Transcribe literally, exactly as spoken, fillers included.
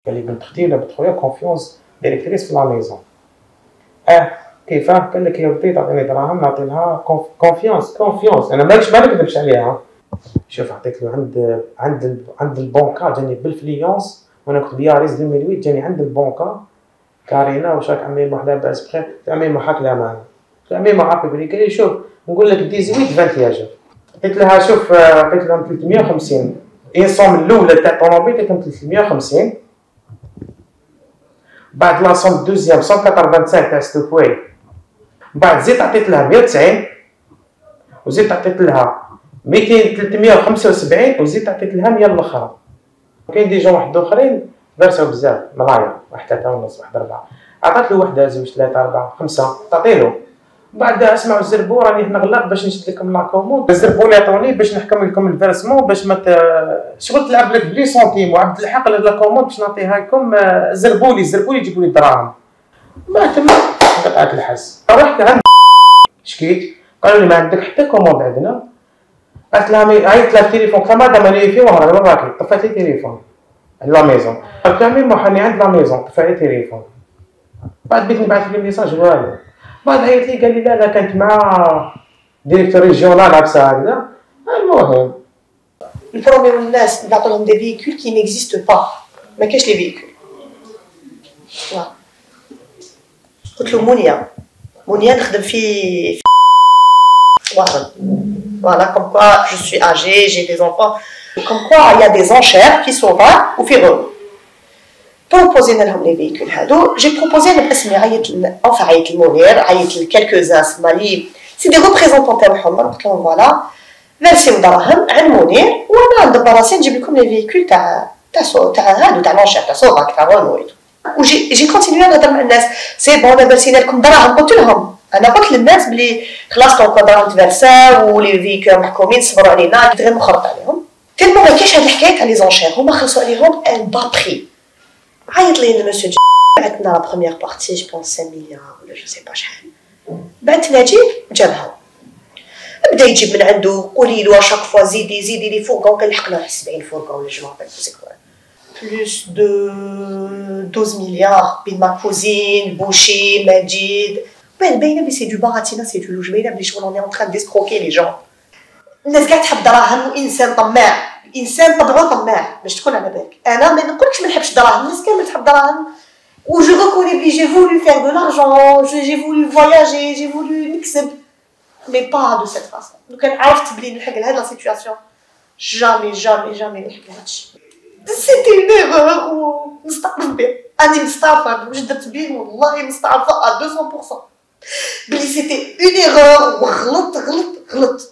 قال لي بنت اختي ولا بنت خويا كونفيونس ديريكتريس في لا ميزون. اه كيفاه؟ قال لك يا ودي تعطيني دراهم نعطي لها كونفيونس كونفيونس. انا ماكش ما نكذبش عليها. شوف عطيت له عند عند عند البنكه جاني بالفليونس وانا كنت بياريز ألفين وثمانية جاني عند البنكه كارينا واش راك عمي ما لاباس بخير؟ قلت عمي ما حاك لا مان. قلت عمي ما عارف بلي. قال لي شوف نقول لك ثمانية عشر عشرين يا جا. قلت لها شوف عطيت لهم ثلاثمية وخمسين هي صوم الاولى تاع الطوموبيل عطيتهم ثلاثمية وخمسين بعد لا صوم دوزيام مية وخمسة وثمانين تاع ستوكوي بعد زيد عطيت لها مية وتسعين وزيد عطيت لها ميتين ثلاثمية وخمسة وسبعين وزيد عطيت لها مية الاخرى. كاين دي جون واحد اخرين برساو بزاف ملايا واحد ثلاثة ونص واحد أربعة عطات له وحده زوج ثلاثة أربعة خمسة تعطيلو. بعدها اسمعوا الزربو راني نغلق باش نشد لكم لا كوموند. الزربو اللي عطوني باش نحكم لكم الفيرسمون باش ما شغل تلعب لك بلي سنتيم وعبد الحق لا كوموند باش نعطيها لكم زربولي زربولي يجيبوا لي الدراهم. ما تما قطعت الحس. رحت عند شكيت قالوا لي ما عندك حتى كوموند عندنا. قالت لها عيطت لها في التليفون قالت لها مدام انا في وهران وين راكي؟ طفات لي التليفون لا ميزون. قالت لها ميم حاني عند لا ميزون طفى لي التليفون. بعد بغيت نبعث لي ميساج والو. بعد عيط لي قال لي لا لا كانت مع ديريكتور ريجيونال عبسه هكذا. المهم نبروميو الناس نعطوا لهم دي فيكول كي نيكزيستو با ما كاينش لي فيكول. قلت له مونيا مونيا نخدم في واحد voilà comme quoi je suis âgée j'ai des enfants comme quoi il y a des enchères qui sont là وفي غير بروبوزي لهم لي فيكول هادو. جي بروبوزي انا باسمي عيط enfin عيط لمنير عيط لكالكوزان سمالي سي دي ريبريزونطون تاعهم. قلت لهم فوالا فالسيو دراهم عند منير وانا ندبر راسي نجيب لكم لي فيكول تاع تاع سو تاع هادو تاع لونشير تاع سوفاك تاع رونو. وجي جي كونتينيو نهضر مع الناس سي بون انا برسينا لكم دراهم. قلت لهم انا قلت للناس بلي خلاص كون دراهم تفرساو ولي فيكول محكومين صبروا علينا غير مخرط عليهم تالمو ما كاينش هاد الحكايه تاع لي زونشير هما خلصوا عليهم ان با بري. عيط لي المسيو بعثنا لا بروميير بارتي جو بونس خمسة مليار ولا جو سي با شحال. بعث نجيب جابها بدا يجيب من عنده قولي له اشاك فوا زيدي زيدي لي فوق كنلحقنا سبعين فوق ولا جو مابيل سي كوا بلوس دو دوز مليار بين ما كوزين بوشي مجيد. باين باينه بلي سي دو باراتينا سي دو لوج باينه بلي شغل اوني اون تران ديسكروكي لي جون. الناس كاع تحب دراهم وانسان طماع انسان طبعو طماع باش تكون على بالك. انا ما نقولكش ما نحبش دراهم الناس كامل تحب دراهم و جو ريكوني بلي جي فولو فير دو لارجون جي فولو فواياجي جي فولو نكسب مي با دو سيت فاسون. لو كان عرفت بلي نلحق لهاد لا سيتوياسيون جامي جامي جامي نلحق لهادشي. سيتي اون ايرور و نستعرف بها اني مستعرفه واش درت بيه والله مستعرفه ا مية بالمية بلي سيتي اون ايرور وغلط غلط غلط.